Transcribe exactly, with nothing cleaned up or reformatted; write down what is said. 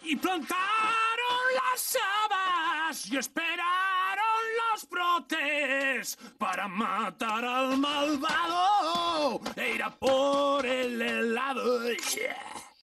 Y plantaron las habas y esperaron los brotes para matar al malvado e ir a por el helado. Yeah.